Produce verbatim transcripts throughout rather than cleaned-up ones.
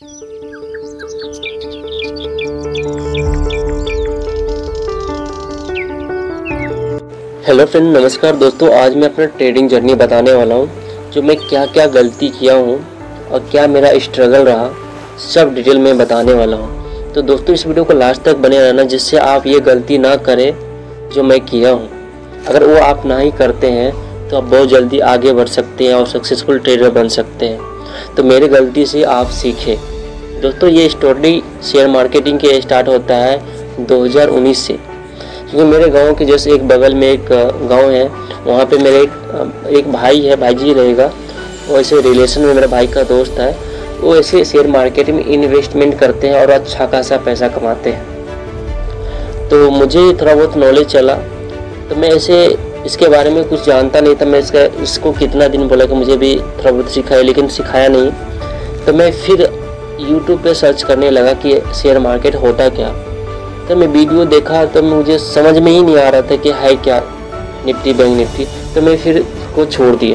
Hello friend, नमस्कार दोस्तों। आज मैं अपना ट्रेडिंग जर्नी बताने वाला हूँ, जो मैं क्या क्या गलती किया हूँ और क्या मेरा स्ट्रगल रहा, सब डिटेल में बताने वाला हूँ। तो दोस्तों इस वीडियो को लास्ट तक बने रहना, जिससे आप ये गलती ना करें जो मैं किया हूँ। अगर वो आप ना ही करते हैं तो आप बहुत जल्दी आगे बढ़ सकते हैं और सक्सेसफुल ट्रेडर बन सकते हैं। तो मेरी गलती से आप सीखें। दोस्तों ये स्टोरी शेयर मार्केटिंग के स्टार्ट होता है दो हज़ार उन्नीस से, क्योंकि मेरे गांव के जैसे एक बगल में एक गांव है, वहाँ पे मेरे एक एक भाई है, भाई जी रहेगा, वो ऐसे रिलेशन में मेरा भाई का दोस्त है। वो ऐसे शेयर मार्केट में इन्वेस्टमेंट करते हैं और अच्छा खासा पैसा कमाते हैं। तो मुझे थोड़ा बहुत नॉलेज चला, तो मैं ऐसे इसके बारे में कुछ जानता नहीं था। मैं इसका इसको कितना दिन बोला कि मुझे भी थोड़ा बहुत सिखाया, लेकिन सिखाया नहीं। तो मैं फिर यूट्यूब पे सर्च करने लगा कि शेयर मार्केट होता क्या। तो मैं वीडियो देखा तो मुझे समझ में ही नहीं आ रहा था कि है क्या निफ्टी बैंक निफ्टी। तो मैं फिर उसको छोड़ दिया।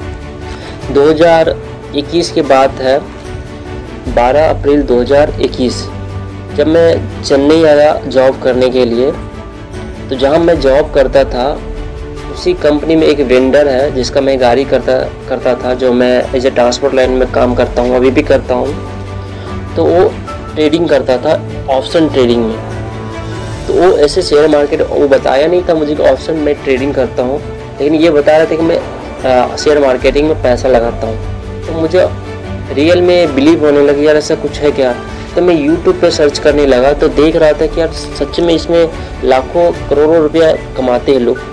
दो हज़ार इक्कीस की बात है, बारह अप्रैल दो हज़ार इक्कीस, जब मैं चेन्नई आया जॉब करने के लिए। तो जहाँ मैं जॉब करता था उसी कंपनी में एक वेंडर है जिसका मैं गाड़ी करता करता था, जो मैं एज ए ट्रांसपोर्ट लाइन में काम करता हूँ, अभी भी करता हूँ। तो वो ट्रेडिंग करता था, ऑप्शन ट्रेडिंग में। तो वो ऐसे शेयर मार्केट, वो बताया नहीं था मुझे कि ऑप्शन में ट्रेडिंग करता हूँ, लेकिन ये बता रहा था कि मैं शेयर मार्केटिंग में पैसा लगाता हूँ। तो मुझे रियल में बिलीव होने लगी, यार ऐसा कुछ है क्या। तो मैं यूट्यूब पे सर्च करने लगा, तो देख रहा था कि यार सच में इसमें लाखों करोड़ों रुपया कमाते हैं लोग।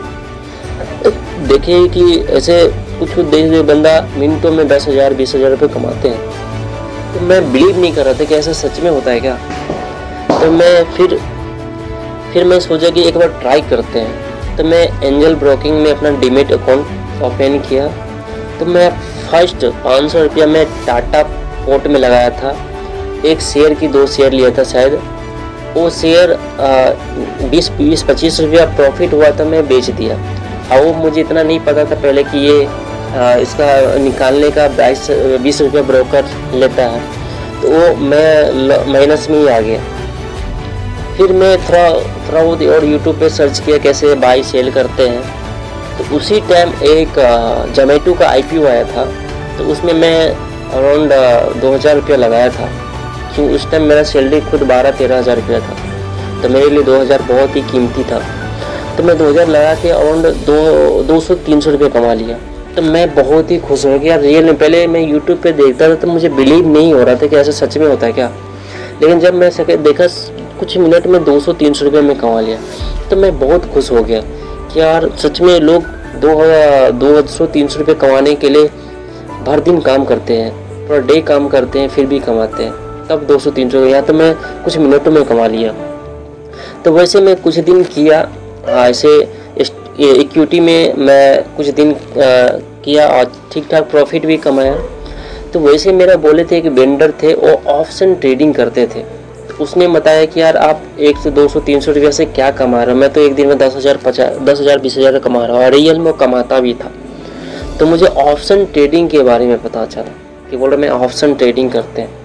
देखिए कि ऐसे कुछ कुछ देश में बंदा मिनटों में दस हज़ार बीस हज़ार रुपये कमाते हैं। तो मैं बिलीव नहीं कर रहा था कि ऐसा सच में होता है क्या। तो मैं फिर फिर मैं सोचा कि एक बार ट्राई करते हैं। तो मैं एंजल ब्रोकिंग में अपना डीमेट अकाउंट ओपन किया। तो मैं फर्स्ट पाँच सौ रुपया मैं टाटा पोर्ट में लगाया था। एक शेयर की दो शेयर लिया था शायद। वो शेयर बीस बीस पच्चीस रुपया प्रॉफिट हुआ था, मैं बेच दिया। और वो मुझे इतना नहीं पता था पहले कि ये आ, इसका निकालने का बाईस बीस रुपया ब्रोकर लेता है। तो वो मैं माइनस में ही आ गया। फिर मैं थोड़ा थोड़ा बहुत और यूट्यूब पे सर्च किया कैसे बाई सेल करते हैं। तो उसी टाइम एक जोमेटो का आईपीओ आया था। तो उसमें मैं अराउंड दो हज़ार रुपया लगाया था, क्योंकि उस टाइम मेरा सैलरी खुद बारह तेरह हज़ार रुपया था। तो मेरे लिए दो हज़ार बहुत ही कीमती था। तो मैं दो हज़ार लगा के अराउंड दो दो सौ तीन सौ रुपये कमा लिया। तो मैं बहुत ही खुश हो गया। रियल में पहले मैं यूट्यूब पे देखता था तो मुझे बिलीव नहीं हो रहा था कि ऐसा सच में होता है क्या। लेकिन जब मैं सके देखा कुछ मिनट में दो सौ तीन सौ रुपये में कमा लिया, तो मैं बहुत खुश हो गया कि यार सच में लोग दो दो सौ तीन सौ रुपये कमाने के लिए भर दिन काम करते हैं, पूरा डे काम करते हैं, फिर भी कमाते हैं, तब दो सौ तीन सौ। यहाँ तो मैं कुछ मिनटों में कमा लिया। तो वैसे मैं कुछ दिन किया, ऐसे इक्विटी में मैं कुछ दिन आ, किया और ठीक ठाक प्रॉफिट भी कमाया। तो वैसे मेरा बोले थे, एक वेंडर थे, वो ऑप्शन ट्रेडिंग करते थे। उसने बताया कि यार आप एक से दो सौ तीन सौ रुपये से क्या कमा रहे हो। मैं तो एक दिन में दस हज़ार पचास दस हज़ार बीस हज़ार कमा रहा हूँ, और रियल में कमाता भी था। तो मुझे ऑप्शन ट्रेडिंग के बारे में पता चला कि बोल रहे मैं ऑप्शन ट्रेडिंग करते हैं।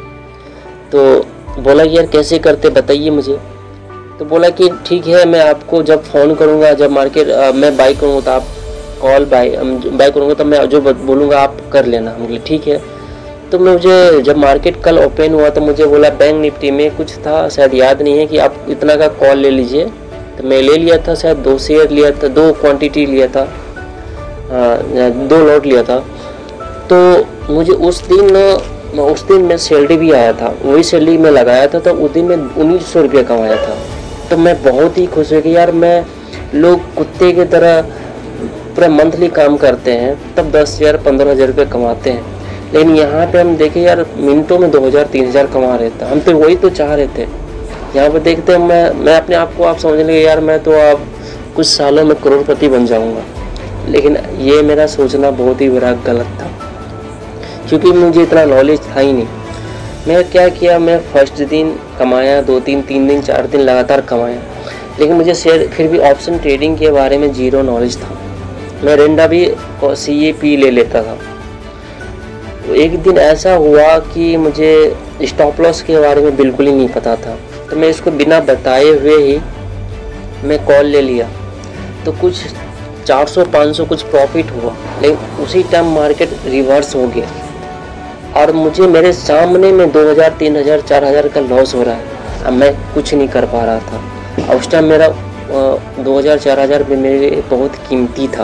तो बोला कि यार कैसे करते बताइए मुझे। तो बोला कि ठीक है, मैं आपको जब फ़ोन करूँगा, जब मार्केट मैं बाई करूँगा तो आप कॉल बाई बाई करूँगा तो मैं जो बोलूँगा आप कर लेना। हम बोले ठीक है। तो मुझे जब मार्केट कल ओपन हुआ तो मुझे बोला बैंक निफ्टी में कुछ था, शायद याद नहीं है, कि आप इतना का कॉल ले लीजिए। तो मैं ले लिया था, शायद दो शेयर लिया था, दो क्वांटिटी लिया था, दो लॉट लिया था। तो मुझे उस दिन उस दिन में सैलरी भी आया था, वही सैलरी मैं लगाया था। तो उस दिन मैं उन्नीस सौ रुपये कमाया था। तो मैं बहुत ही खुश हुई कि यार मैं, लोग कुत्ते की तरह पूरा मंथली काम करते हैं तब दस हज़ार पंद्रह हज़ार रुपये कमाते हैं, लेकिन यहाँ पे हम देखें यार मिनटों में दो हज़ार तीन हज़ार कमा रहे थे। हम तो वही तो चाह रहे थे। यहाँ पे देखते हैं मैं मैं अपने आप को आप समझने लगे यार मैं तो अब कुछ सालों में करोड़पति बन जाऊँगा। लेकिन ये मेरा सोचना बहुत ही बड़ा गलत था, क्योंकि मुझे इतना नॉलेज था ही नहीं। मैं क्या किया, मैं फर्स्ट दिन कमाया, दो तीन तीन दिन चार दिन लगातार कमाया, लेकिन मुझे शेयर फिर भी ऑप्शन ट्रेडिंग के बारे में जीरो नॉलेज था। मैं रेंडा भी सी ए पी ले लेता था, तो एक दिन ऐसा हुआ कि मुझे स्टॉप लॉस के बारे में बिल्कुल ही नहीं पता था, तो मैं इसको बिना बताए हुए ही मैं कॉल ले लिया। तो कुछ चार सौ पाँच सौ कुछ प्रॉफिट हुआ, लेकिन उसी टाइम मार्केट रिवर्स हो गया और मुझे मेरे सामने में दो हज़ार तीन हज़ार चार हज़ार का लॉस हो रहा है। अब मैं कुछ नहीं कर पा रहा था और उस टाइम मेरा दो हज़ार चार हज़ार रुपये मेरे लिए बहुत कीमती था।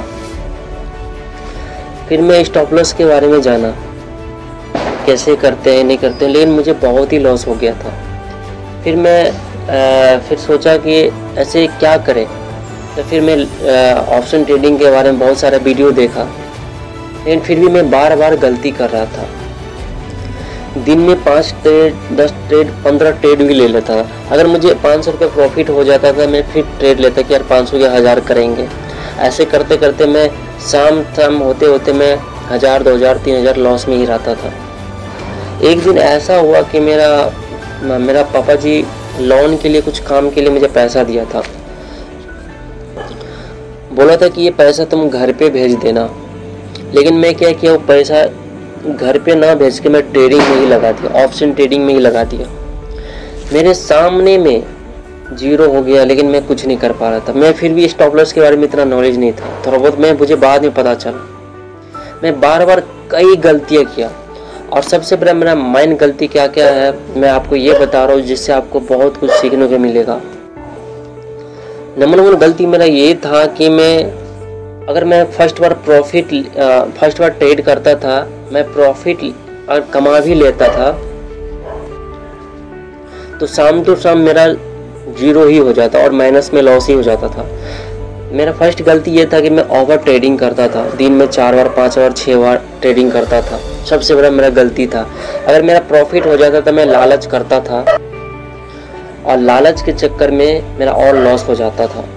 फिर मैं स्टॉप लॉस के बारे में जाना कैसे करते हैं नहीं करते हैं, लेकिन मुझे बहुत ही लॉस हो गया था। फिर मैं आ, फिर सोचा कि ऐसे क्या करें, तो फिर मैं ऑप्शन ट्रेडिंग के बारे में बहुत सारा वीडियो देखा, लेकिन फिर भी मैं बार बार गलती कर रहा था। दिन में पाँच ट्रेड दस ट्रेड पंद्रह ट्रेड भी ले लेता था। अगर मुझे पाँच सौ रुपये प्रॉफिट हो जाता था, मैं फिर ट्रेड लेता कि यार पाँच सौ के हज़ार करेंगे। ऐसे करते करते मैं शाम शाम होते होते मैं हज़ार दो हज़ार तीन हज़ार लॉस में ही रहता था। एक दिन ऐसा हुआ कि मेरा मेरा पापा जी लोन के लिए कुछ काम के लिए मुझे पैसा दिया था, बोला था कि ये पैसा तुम घर पे भेज देना। लेकिन मैं क्या किया, वो पैसा घर पे ना भेज के मैं ट्रेडिंग में ही लगा दिया, ऑप्शन ट्रेडिंग में ही लगा दिया। मेरे सामने में जीरो हो गया, लेकिन मैं कुछ नहीं कर पा रहा था। मैं फिर भी स्टॉप लॉस के बारे में इतना नॉलेज नहीं था, थोड़ा बहुत मैं मुझे बाद में पता चला। मैं बार बार कई गलतियाँ किया और सबसे बड़ा मेरा मेन गलती क्या क्या है मैं आपको ये बता रहा हूँ, जिससे आपको बहुत कुछ सीखने को मिलेगा। नंबर वन गलती मेरा ये था कि मैं अगर मैं फर्स्ट बार प्रॉफिट फर्स्ट बार ट्रेड करता था, मैं प्रॉफिट और कमा भी लेता था, तो शाम टू शाम मेरा जीरो ही हो जाता और माइनस में लॉस ही हो जाता था। मेरा फर्स्ट गलती ये था कि मैं ओवर ट्रेडिंग करता था, दिन में चार बार पांच बार छः बार ट्रेडिंग करता था। सबसे बड़ा मेरा गलती था। अगर मेरा प्रॉफिट हो जाता था, मैं लालच करता था और लालच के चक्कर में मेरा और लॉस हो जाता था।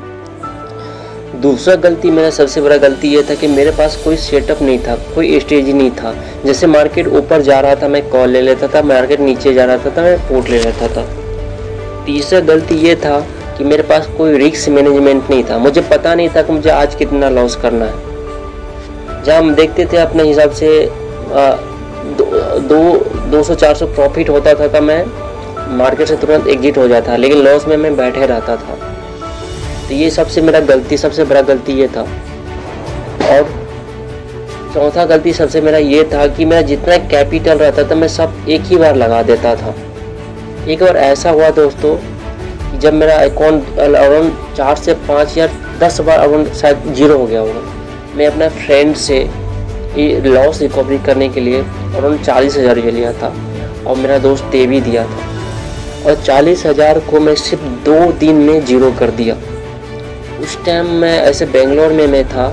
दूसरा गलती मेरा सबसे बड़ा गलती ये था कि मेरे पास कोई सेटअप नहीं था, कोई स्ट्रेटजी नहीं था। जैसे मार्केट ऊपर जा रहा था मैं कॉल ले लेता था, मार्केट नीचे जा रहा था मैं पुट ले लेता था। तीसरा गलती ये था कि मेरे पास कोई रिस्क मैनेजमेंट नहीं था। मुझे पता नहीं था कि मुझे आज कितना लॉस करना है। जहाँ हम देखते थे अपने हिसाब से आ, दो, दो, दो सौ चार सौ प्रॉफिट होता था तो मैं मार्केट से तुरंत एग्जिट हो जाता, लेकिन लॉस में मैं बैठे रहता था। तो ये सबसे मेरा गलती सबसे बड़ा गलती ये था। और चौथा गलती सबसे मेरा ये था कि मेरा जितना कैपिटल रहता था मैं सब एक ही बार लगा देता था। एक बार ऐसा हुआ दोस्तों कि जब मेरा अकाउंट अराउंड चार से पाँच या दस बार अराउंड शायद जीरो हो गया होगा, मैं अपना फ्रेंड से ये लॉस रिकवरी करने के लिए अराउंड चालीस हज़ार रुपये लिया था और मेरा दोस्त दे भी दिया था, और चालीस हज़ार को मैं सिर्फ दो दिन में जीरो कर दिया। उस टाइम मैं ऐसे बेंगलोर में मैं था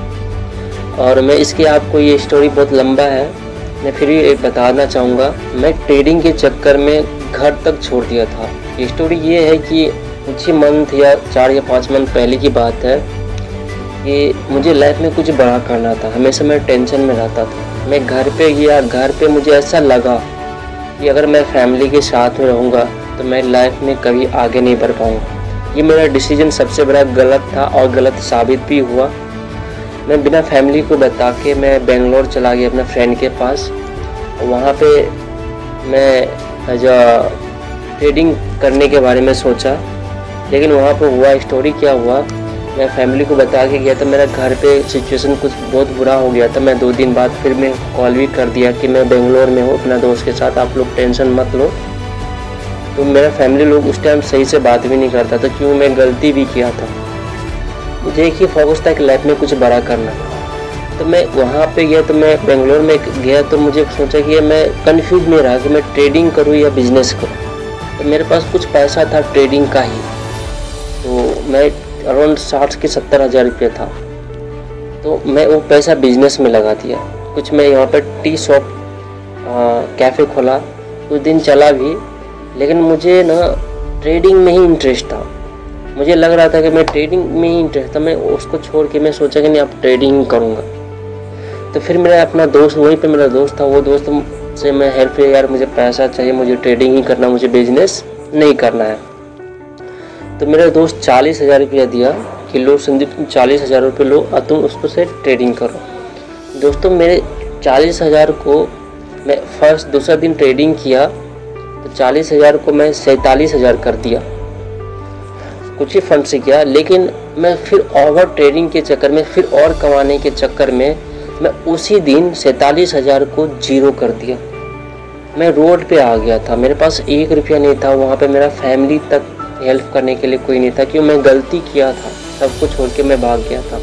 और मैं इसके आपको ये स्टोरी बहुत लंबा है, मैं फिर भी एक बताना चाहूँगा। मैं ट्रेडिंग के चक्कर में घर तक छोड़ दिया था। ये स्टोरी ये है कि कुछ ही मंथ या चार या पाँच मंथ पहले की बात है कि मुझे लाइफ में कुछ बड़ा करना था। हमेशा मैं टेंशन में रहता था। मैं घर पे गया, घर पे मुझे ऐसा लगा कि अगर मैं फैमिली के साथ में रहूँगा तो मैं लाइफ में कभी आगे नहीं बढ़ पाऊँगा। ये मेरा डिसीजन सबसे बड़ा गलत था और गलत साबित भी हुआ। मैं बिना फैमिली को बता के मैं बेंगलोर चला गया अपने फ्रेंड के पास। वहाँ पे मैं एज अ ट्रेडिंग करने के बारे में सोचा, लेकिन वहाँ पे हुआ स्टोरी क्या हुआ, मैं फैमिली को बता के गया तो मेरा घर पे सिचुएशन कुछ बहुत बुरा हो गया था। मैं दो दिन बाद फिर मैं कॉल भी कर दिया कि मैं बेंगलोर में हूँ अपना दोस्त के साथ, आप लोग टेंशन मत लो। तो मेरा फैमिली लोग उस टाइम सही से बात भी नहीं करता था, क्यों मैं गलती भी किया था। मुझे एक ही फोकस था कि लाइफ में कुछ बड़ा करना। तो मैं वहाँ पे गया, तो मैं बेंगलोर में गया तो मुझे सोचा कि मैं कंफ्यूज नहीं रहा कि मैं ट्रेडिंग करूँ या बिजनेस करूँ। तो मेरे पास कुछ पैसा था ट्रेडिंग का ही, तो मैं अराउंड साठ के सत्तर हज़ार रुपये था, तो मैं वो पैसा बिजनेस में लगा दिया। कुछ मैं यहाँ पर टी शॉप कैफ़े खोला, कुछ दिन चला भी, लेकिन मुझे ना ट्रेडिंग में ही इंटरेस्ट था। मुझे लग रहा था कि मैं ट्रेडिंग में ही इंटरेस्ट था। मैं उसको छोड़ के मैं सोचा कि नहीं अब ट्रेडिंग करूँगा। तो फिर मेरा अपना दोस्त, वहीं पे मेरा दोस्त था, वो दोस्त से मैं हेल्प किया, यार मुझे पैसा चाहिए, मुझे ट्रेडिंग ही करना, मुझे बिजनेस नहीं करना है। तो मेरा दोस्त चालीस हज़ार रुपया दिया कि लो संदीप तुम चालीस हज़ार रुपये लो और तुम उसको से ट्रेडिंग करो। दोस्तों मेरे चालीस हज़ार को मैं फर्स्ट दूसरा दिन ट्रेडिंग किया तो चालीस हज़ार को मैं सैंतालीस हज़ार कर दिया, कुछ ही फंड से किया। लेकिन मैं फिर ओवर ट्रेडिंग के चक्कर में, फिर और कमाने के चक्कर में मैं उसी दिन सैंतालीस हज़ार को जीरो कर दिया। मैं रोड पे आ गया था, मेरे पास एक रुपया नहीं था, वहाँ पे मेरा फैमिली तक हेल्प करने के लिए कोई नहीं था, क्योंकि मैं गलती किया था, सब कुछ छोड़ के मैं भाग गया था।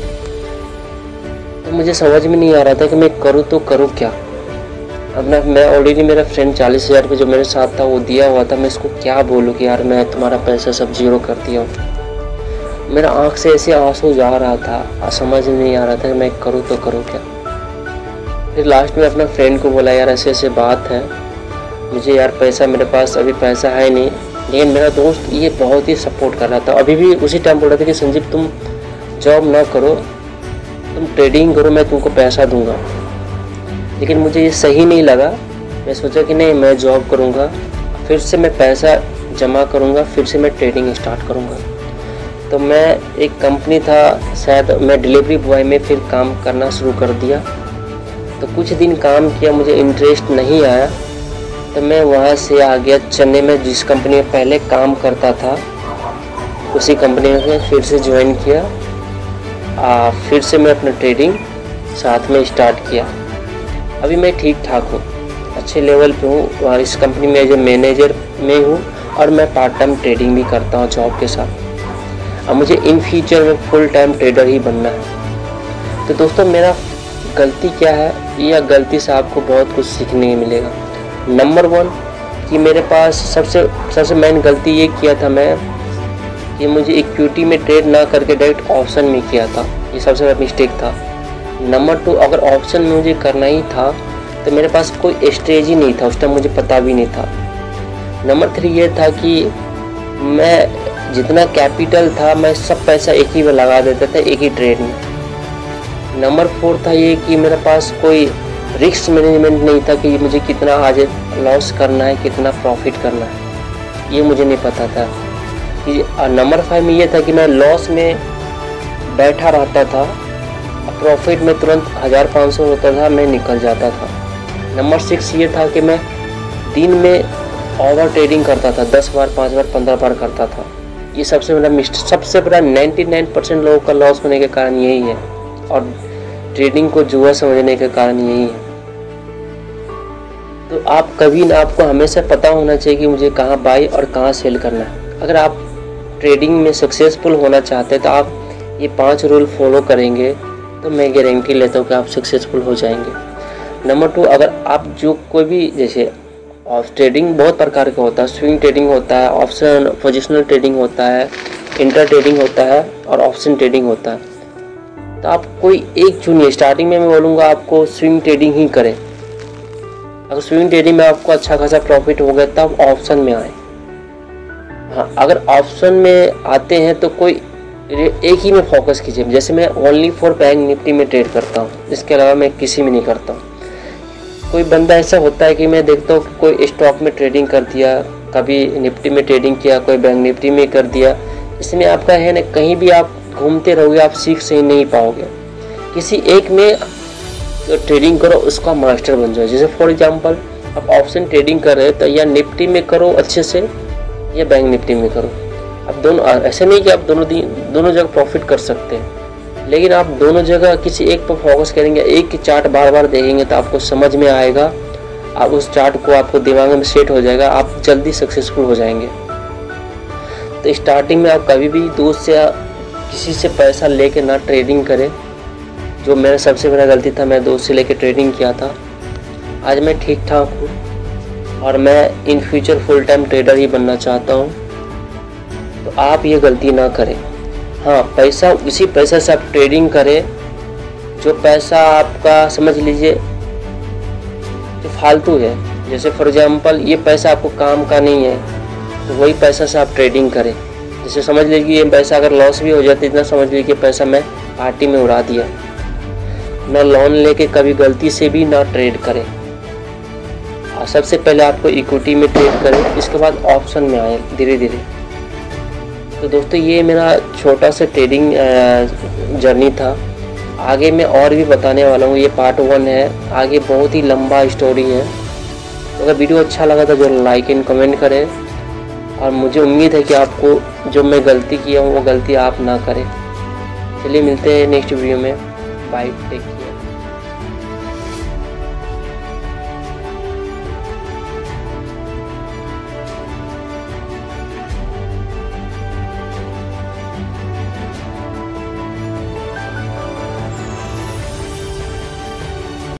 तो मुझे समझ में नहीं आ रहा था कि मैं करूँ तो करूँ क्या। अब ना मैं ऑलरेडी मेरा फ्रेंड चालीस हज़ार रुपये जो मेरे साथ था वो दिया हुआ था, मैं इसको क्या बोलूँ कि यार मैं तुम्हारा पैसा सब जीरो कर दिया हूँ। मेरा आँख से ऐसे आंसू जा रहा था, समझ नहीं आ रहा था कि मैं करूँ तो करूँ क्या। फिर लास्ट में अपना फ्रेंड को बोला यार ऐसे ऐसे बात है, मुझे यार पैसा, मेरे पास अभी पैसा है नहीं। लेकिन मेरा दोस्त ये बहुत ही सपोर्ट कर रहा था, अभी भी उसी टाइम बोल रहा था कि संजीव तुम जॉब ना करो, तुम ट्रेडिंग करो, मैं तुमको पैसा दूंगा। लेकिन मुझे ये सही नहीं लगा, मैं सोचा कि नहीं मैं जॉब करूंगा, फिर से मैं पैसा जमा करूंगा, फिर से मैं ट्रेडिंग स्टार्ट करूंगा। तो मैं एक कंपनी था शायद, मैं डिलीवरी बॉय में फिर काम करना शुरू कर दिया। तो कुछ दिन काम किया, मुझे इंटरेस्ट नहीं आया, तो मैं वहाँ से आ गया चेन्नई में, जिस कंपनी में पहले काम करता था उसी कंपनी में फिर से ज्वाइन किया। आ, फिर से मैं अपना ट्रेडिंग साथ में स्टार्ट किया। अभी मैं ठीक ठाक हूँ, अच्छे लेवल पे हूँ और इस कंपनी में एज ए मैनेजर में हूँ और मैं पार्ट टाइम ट्रेडिंग भी करता हूँ जॉब के साथ। अब मुझे इन फ्यूचर में फुल टाइम ट्रेडर ही बनना है। तो दोस्तों मेरा गलती क्या है, यह गलती से आपको बहुत कुछ सीखने मिलेगा। नंबर वन कि मेरे पास सबसे सबसे मेन गलती ये किया था मैं कि मुझे इक्विटी में ट्रेड ना करके डायरेक्ट ऑप्शन में किया था, ये सबसे बड़ा मिस्टेक था। नंबर टू, अगर ऑप्शन में मुझे करना ही था तो मेरे पास कोई स्ट्रेटजी नहीं था, उस टाइम मुझे पता भी नहीं था। नंबर थ्री ये था कि मैं जितना कैपिटल था मैं सब पैसा एक ही में लगा देता था, एक ही ट्रेड में। नंबर फोर था ये कि मेरे पास कोई रिस्क मैनेजमेंट नहीं था कि मुझे कितना आज लॉस करना है, कितना प्रॉफिट करना है, ये मुझे नहीं पता था। नंबर फाइव में ये था कि मैं लॉस में बैठा रहता था, प्रॉफिट में तुरंत हज़ार पाँच सौ होता था, मैं निकल जाता था। नंबर सिक्स ये था कि मैं दिन में ओवर ट्रेडिंग करता था, दस बार, पाँच बार, पंद्रह बार करता था। ये सबसे बड़ा मिस्टेक, सबसे बड़ा निन्यानवे परसेंट लोगों का लॉस होने के कारण यही है और ट्रेडिंग को जुआ समझने के कारण यही है। तो आप कभी ना, आपको हमेशा पता होना चाहिए कि मुझे कहाँ बाई और कहाँ सेल करना है। अगर आप ट्रेडिंग में सक्सेसफुल होना चाहते हैं तो आप ये पांच रूल फॉलो करेंगे तो मैं गारंटी लेता हूँ कि आप सक्सेसफुल हो जाएंगे। नंबर टू, अगर आप जो कोई भी, जैसे ट्रेडिंग बहुत प्रकार का होता है, स्विंग ट्रेडिंग होता है, ऑप्शन पोजिशनल ट्रेडिंग होता है, इंटर ट्रेडिंग होता है और ऑप्शन ट्रेडिंग होता है। तो आप कोई एक चुनिए। स्टार्टिंग में मैं बोलूँगा आपको स्विंग ट्रेडिंग ही करें। अगर स्विंग ट्रेडिंग में आपको अच्छा खासा प्रॉफिट हो गया तब ऑप्शन में आए। हाँ, अगर ऑप्शन में आते हैं तो कोई एक ही में फोकस कीजिए। जैसे मैं ओनली फॉर बैंक निफ्टी में ट्रेड करता हूँ, इसके अलावा मैं किसी में नहीं करता हूँ। कोई बंदा ऐसा होता है कि मैं देखता हूँ कि कोई स्टॉक में ट्रेडिंग कर दिया, कभी निफ्टी में ट्रेडिंग किया, कोई बैंक निफ्टी में कर दिया। इसमें आपका है ना, कहीं भी आप घूमते रहोगे आप सीख सही नहीं पाओगे। किसी एक में तो ट्रेडिंग करो, उसका मास्टर बन जाओ। जैसे फॉर एग्जांपल आप ऑप्शन ट्रेडिंग कर रहे हो तो या निफ्टी में करो अच्छे से या बैंक निफ्टी में करो। अब दोनों, ऐसे नहीं कि आप दोनों दोनों जगह प्रॉफिट कर सकते हैं, लेकिन आप दोनों जगह किसी एक पर फोकस करेंगे, एक की चार्ट बार बार देखेंगे तो आपको समझ में आएगा, आप उस चार्ट को आपको दिमाग में सेट हो जाएगा, आप जल्दी सक्सेसफुल हो जाएंगे। तो स्टार्टिंग में आप कभी भी दोस्त से किसी से पैसा लेके ना ट्रेडिंग करें, जो मेरा सबसे बड़ा गलती था। मैं दोस्त से लेके ट्रेडिंग किया था। आज मैं ठीक ठाक हूँ और मैं in future full time trader ही बनना चाहता हूँ। तो आप ये गलती ना करें। हाँ, पैसा उसी पैसा से आप ट्रेडिंग करें जो पैसा आपका समझ लीजिए जो फालतू है। जैसे फॉर एग्जांपल ये पैसा आपको काम का नहीं है तो वही पैसा से आप ट्रेडिंग करें। जैसे समझ लीजिए ये पैसा अगर लॉस भी हो जाता है, इतना समझ लीजिए कि पैसा मैं पार्टी में उड़ा दिया। ना लोन लेके कभी गलती से भी ना ट्रेड करें। सबसे पहले आपको इक्विटी में ट्रेड करें, इसके बाद ऑप्शन में आए धीरे धीरे। तो दोस्तों ये मेरा छोटा सा ट्रेडिंग जर्नी था। आगे मैं और भी बताने वाला हूँ। ये पार्ट वन है, आगे बहुत ही लंबा स्टोरी है। तो अगर वीडियो अच्छा लगा तो जरूर लाइक एंड कमेंट करें, और मुझे उम्मीद है कि आपको जो मैं गलती किया हूँ वो गलती आप ना करें। चलिए मिलते हैं नेक्स्ट वीडियो में। Bye, take care.